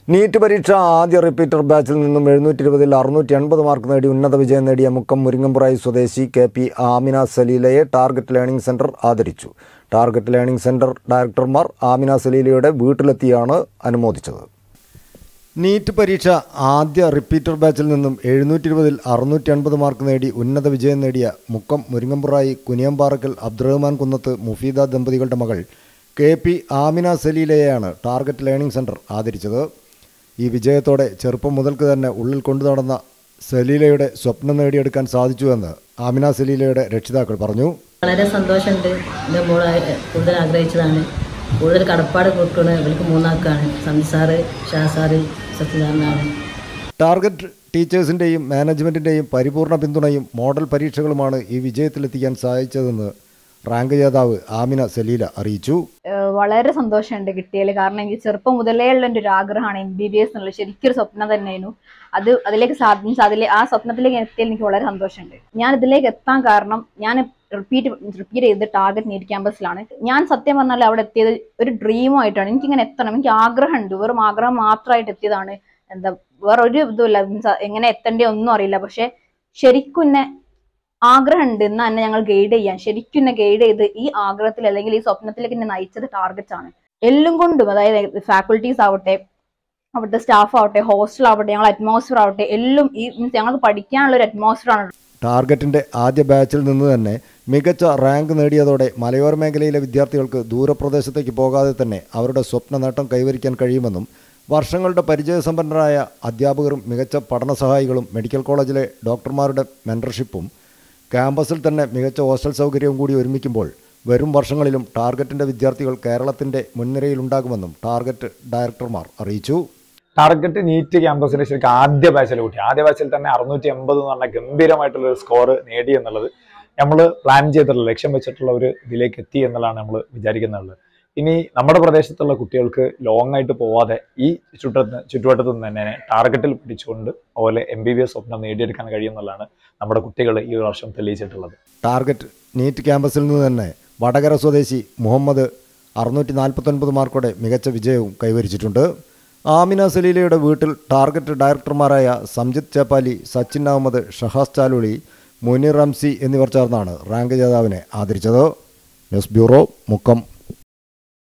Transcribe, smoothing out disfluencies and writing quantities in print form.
NEET പരീക്ഷ ആദ്യ repeater ബാച്ചിൽ നിന്നും 720-ൽ 680 മാർക്ക് നേടി ഉന്നത വിജയം നേടിയ മുക്കം മുരിങ്ങമ്പുറായി സ്വദേശി കെ.പി. ആമിന സലീലയെ ടാർഗറ്റ് ലേണിംഗ് സെന്റർ ആദരിച്ചു. ടാർഗറ്റ് ലേണിംഗ് സെന്റർ ഡയറക്ടർമാർ ആമിന സലീലയുടെ വീട്ടിലെത്തിയാണ് അനുമോദിച്ചത്. നീറ്റ് പരീക്ഷ ആദ്യ റിപ്പീറ്റർ ബാച്ചിൽ നിന്നും 720-ൽ 680 മാർക്ക് നേടി ഉന്നത വിജയം നേടിയ മുക്കം മുരിങ്ങമ്പുറായി കുനിയമ്പാറക്കൽ അബ്ദുറഹ്മാൻ കുന്നത്ത് മുഫീദ ദമ്പതികളുടെ മകൾ കെ.പി. ആമിന സലീലയെയാണ് ടാർഗറ്റ് ലേണിംഗ് സെന്റർ ആദരിച്ചത്. ഈ വിജയത്തോടെ ചെറുപ്പം മുതൽക്ക് തന്നെ ഉള്ളിൽ കൊണ്ടു നടന്ന സലീലയുടെ സ്വപ്നം നേടിയെടുക്കാൻ സാധിച്ചുവെന്ന് ആമിന സലീലയുടെ രക്ഷിതാക്കൾ പറഞ്ഞു. വളരെ സന്തോഷമുണ്ട്. എൻ്റെ മോളെ കൂടുതൽ ആഗ്രഹിച്ചതാണ്. കൂടുതൽ കടപ്പാട് കൊടുക്കുന്നത് ഇവർക്ക് മൂന്നാക്കാണ്. സംസാറ്, ഷാസാറ്, സത്യനാരായണനാണ്. ടാർഗറ്റ് ടീച്ചേഴ്സിൻ്റെയും മാനേജ്മെൻറ്റിൻ്റെയും പരിപൂർണ പിന്തുണയും മോഡൽ പരീക്ഷകളുമാണ് ഈ വിജയത്തിലെത്തിക്കാൻ സഹായിച്ചതെന്ന് റാങ്ക് ജേതാവ് ആമിന സലീല അറിയിച്ചു. വളരെ സന്തോഷമുണ്ട് കിട്ടിയാൽ. കാരണം എനിക്ക് ചെറുപ്പം മുതലേ ഉള്ള എൻ്റെ ഒരു ആഗ്രഹമാണ് MBBS എന്നുള്ളത്. ശരിക്കൊരു സ്വപ്നം തന്നെയായിരുന്നു. അതിലേക്ക് സാധിച്ചു. ആ സ്വപ്നത്തിലേക്ക് എത്തിയാൽ എനിക്ക് വളരെ സന്തോഷമുണ്ട്. ഞാൻ ഇതിലേക്ക് എത്താൻ കാരണം ഞാൻ റിപ്പീറ്റ് ചെയ്ത് ടാർഗറ്റ് നീറ്റ് ക്യാമ്പസിലാണ്. ഞാൻ സത്യം പറഞ്ഞാൽ അവിടെ എത്തിയത് ഒരു ഡ്രീമായിട്ടാണ്. എനിക്കിങ്ങനെ എത്തണം, എനിക്ക് ആഗ്രഹമുണ്ട്. വെറും ആഗ്രഹം മാത്രമായിട്ട് എത്തിയതാണ്. വേറെ ഒരു ഇതുമില്ല, എങ്ങനെ എത്തേണ്ടേ ഒന്നും അറിയില്ല. പക്ഷെ ശരിക്കും എന്നെ ആഗ്രഹമുണ്ട് എന്ന് തന്നെ ഞങ്ങൾ ഗൈഡ് ചെയ്യാൻ, ശരിക്കും എന്നെ ഗൈഡ് ചെയ്ത് ഈ ആഗ്രഹത്തിൽ അല്ലെങ്കിൽ ഈ സ്വപ്നത്തിലേക്ക് എന്നെ നയിച്ചത് ടാർഗറ്റ്സ് ആണ്. എല്ലാം കൊണ്ടും, അതായത് ഫാക്കൽറ്റീസ് ആവട്ടെ, അവിടുത്തെ സ്റ്റാഫ് ആവട്ടെ, ഹോസ്റ്റൽ ആവട്ടെ, ഞങ്ങൾ അറ്റ്മോസ്ഫിയർ ആവട്ടെ, എല്ലാം ഈ ഞങ്ങൾക്ക് പഠിക്കാനുള്ള ഒരു അറ്റ്മോസ്ഫിയർ ആണ്. ടാർഗറ്റിൻ്റെ ആദ്യ ബാച്ചിൽ നിന്ന് തന്നെ മികച്ച റാങ്ക് നേടിയതോടെ മലയോര മേഖലയിലെ വിദ്യാർത്ഥികൾക്ക് ദൂരപ്രദേശത്തേക്ക് പോകാതെ തന്നെ അവരുടെ സ്വപ്ന നേട്ടം കൈവരിക്കാൻ കഴിയുമെന്നും വർഷങ്ങളുടെ പരിചയസമ്പന്നരായ അധ്യാപകരും മികച്ച പഠന സഹായികളും മെഡിക്കൽ കോളേജിലെ ഡോക്ടർമാരുടെ മെൻറ്റർഷിപ്പും ക്യാമ്പസിൽ തന്നെ മികച്ച ഹോസ്റ്റൽ സൗകര്യവും കൂടി ഒരുമിക്കുമ്പോൾ വരും വർഷങ്ങളിലും ടാർഗറ്റിൻ്റെ വിദ്യാർത്ഥികൾ കേരളത്തിൻ്റെ മുൻനിരയിലുണ്ടാകുമെന്നും ടാർഗറ്റ് ഡയറക്ടർമാർ അറിയിച്ചു. ടാർഗറ്റ് നീറ്റ് ക്യാമ്പസിലെ ശരിക്കും ആദ്യ ബാച്ചിൽ തന്നെ 680 എന്ന് പറഞ്ഞ ഗംഭീരമായിട്ടുള്ളൊരു സ്കോർ നേടി എന്നുള്ളത് നമ്മൾ പ്ലാൻ ചെയ്തിട്ടുള്ള, ലക്ഷ്യം വെച്ചിട്ടുള്ള ഒരു ഇതിലേക്ക് എത്തി എന്നുള്ളതാണ് നമ്മൾ വിചാരിക്കുന്നത്. ഇനി നമ്മുടെ പ്രദേശത്തുള്ള കുട്ടികൾക്ക് ലോങ് ആയിട്ട് പോവാതെ ഈ ചുറ്റുവട്ടത്ത് നിന്ന് തന്നെ ടാർഗറ്റിൽ പിടിച്ചുകൊണ്ട് അതുപോലെ MBBS സ്വപ്നം നേടിയെടുക്കാൻ കഴിയുമെന്നുള്ളതാണ് നമ്മുടെ കുട്ടികൾ ഈ വർഷം തെളിയിച്ചിട്ടുള്ളത്. ടാർഗറ്റ് നീറ്റ് ക്യാമ്പസിൽ നിന്ന് തന്നെ വടകര സ്വദേശി മുഹമ്മദ് 649 മാർക്കോടെ മികച്ച വിജയവും കൈവരിച്ചിട്ടുണ്ട്. ആമിന സലീലയുടെ വീട്ടിൽ ടാർഗറ്റ് ഡയറക്ടർമാരായ സംജിത് ചേപ്പാലി, സച്ചിൻ അഹമ്മദ്, ഷഹാസ് ചാലുളി, മുനീർ റംസി എന്നിവർ ചേർന്നാണ് റാങ്ക് ജേതാവിനെ ആദരിച്ചത്. News bureau, Mukkam.